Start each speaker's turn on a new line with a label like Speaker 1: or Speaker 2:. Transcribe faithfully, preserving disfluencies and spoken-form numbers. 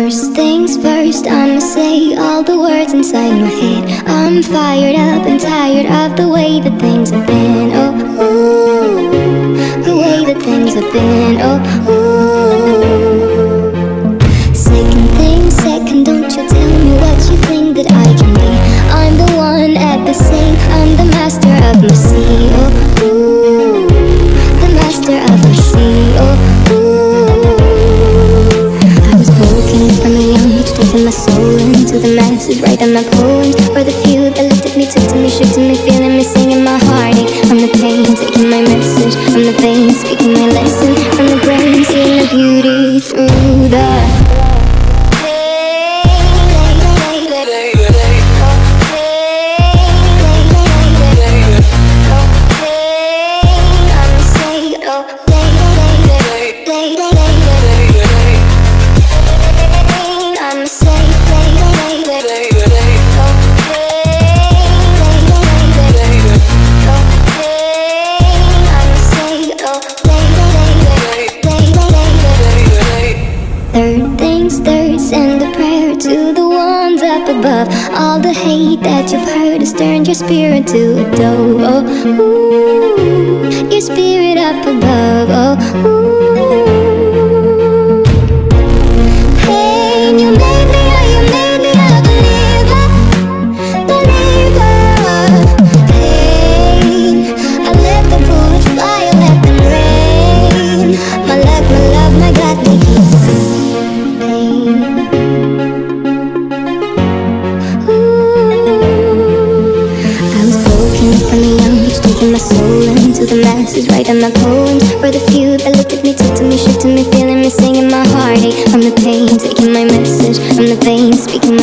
Speaker 1: First things first, I'ma say all the words inside my head. I'm fired up and tired of the way that things have been. Oh, ooh, the way that things have been. Oh, ooh. Second thing, second, don't you tell me what you think that I can be. I'm the one at the same, I'm the master of my sea. Oh, ooh, the master of my sea. Oh, from a young age, taking my soul into the masses, writing my poems for the few that looked at me, took to me, shook to me, feeling me, singing my heartache. From the pain, taking my message, from the veins, speaking my lesson, from the brain, seeing the beauty through the above. All the hate that you've heard has turned your spirit to a dove. Oh, ooh, your spirit up above. Oh, ooh. Hey, you made me, oh, you made me a believer, believer. Pain, I let the bullets fly, I let them rain. My luck, my love, my God, they keep pain. From a young age, taking my soul into the masses, writing my poems for the few that looked at me, took to me, shook to me, feeling me, singing my heartache. From the pain, taking my message, from the veins, speaking